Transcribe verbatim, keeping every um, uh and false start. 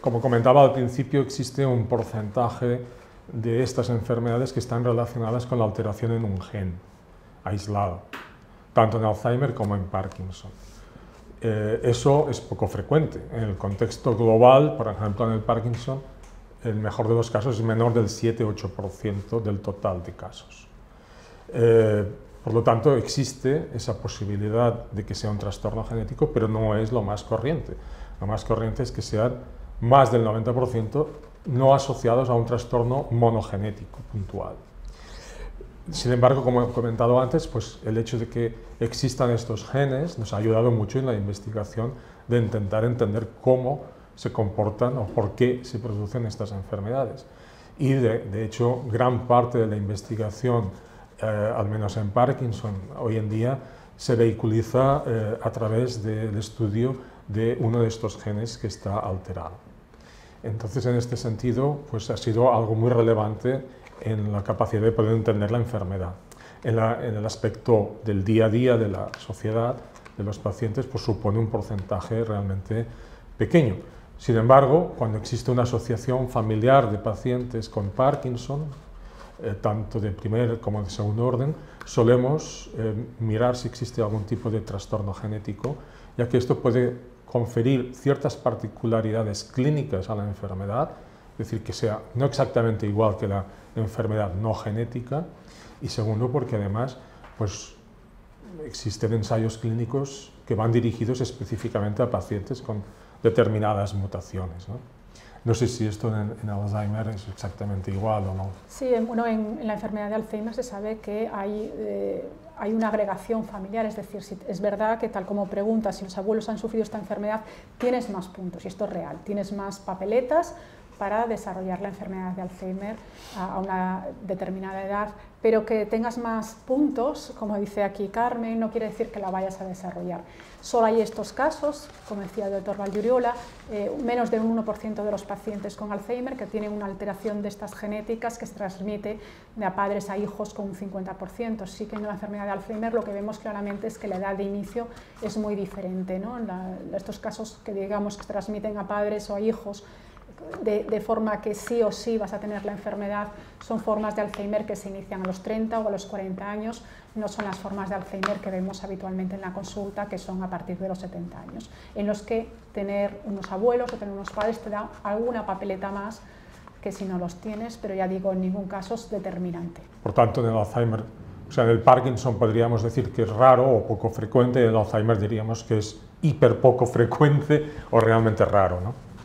como comentaba al principio, existe un porcentaje de estas enfermedades que están relacionadas con la alteración en un gen aislado, tanto en Alzheimer como en Parkinson. Eh, eso es poco frecuente. En el contexto global, por ejemplo, en el Parkinson, el mejor de los casos es menor del siete a ocho por ciento del total de casos. Eh, por lo tanto, existe esa posibilidad de que sea un trastorno genético, pero no es lo más corriente. Lo más corriente es que sean más del noventa por ciento no asociados a un trastorno monogenético puntual. Sin embargo, como he comentado antes, pues el hecho de que existan estos genes nos ha ayudado mucho en la investigación de intentar entender cómo se comportan o por qué se producen estas enfermedades. Y de, de hecho, gran parte de la investigación, eh, al menos en Parkinson, hoy en día, se vehiculiza eh, a través del estudio de uno de estos genes que está alterado. Entonces, en este sentido, pues ha sido algo muy relevante en la capacidad de poder entender la enfermedad. En, la, en el aspecto del día a día de la sociedad, de los pacientes, pues supone un porcentaje realmente pequeño. Sin embargo, cuando existe una asociación familiar de pacientes con Parkinson, eh, tanto de primer como de segundo orden, solemos eh, mirar si existe algún tipo de trastorno genético, ya que esto puede conferir ciertas particularidades clínicas a la enfermedad, es decir, que sea no exactamente igual que la enfermedad no genética, y segundo, porque además pues, existen ensayos clínicos que van dirigidos específicamente a pacientes con determinadas mutaciones, ¿no? No sé si esto en, en Alzheimer es exactamente igual o no. Sí, bueno, en, en la enfermedad de Alzheimer se sabe que hay, eh, hay una agregación familiar, es decir, si, es verdad que tal como preguntas, si los abuelos han sufrido esta enfermedad, tienes más puntos, y esto es real, tienes más papeletas para desarrollar la enfermedad de Alzheimer a, a una determinada edad, pero que tengas más puntos, como dice aquí Carmen, no quiere decir que la vayas a desarrollar. Solo hay estos casos, como decía el doctor Valduriola, eh, menos del uno por ciento de los pacientes con Alzheimer que tienen una alteración de estas genéticas que se transmite de a padres a hijos con un cincuenta por ciento. Sí que en la enfermedad de Alzheimer lo que vemos claramente es que la edad de inicio es muy diferente, ¿no? La, estos casos que digamos que se transmiten a padres o a hijos De, de forma que sí o sí vas a tener la enfermedad, son formas de Alzheimer que se inician a los treinta o a los cuarenta años, no son las formas de Alzheimer que vemos habitualmente en la consulta, que son a partir de los setenta años, en los que tener unos abuelos o tener unos padres te da alguna papeleta más que si no los tienes, pero ya digo, en ningún caso es determinante. Por tanto, en el Alzheimer, o sea, en el Parkinson podríamos decir que es raro o poco frecuente, y en el Alzheimer diríamos que es hiper poco frecuente o realmente raro, ¿no?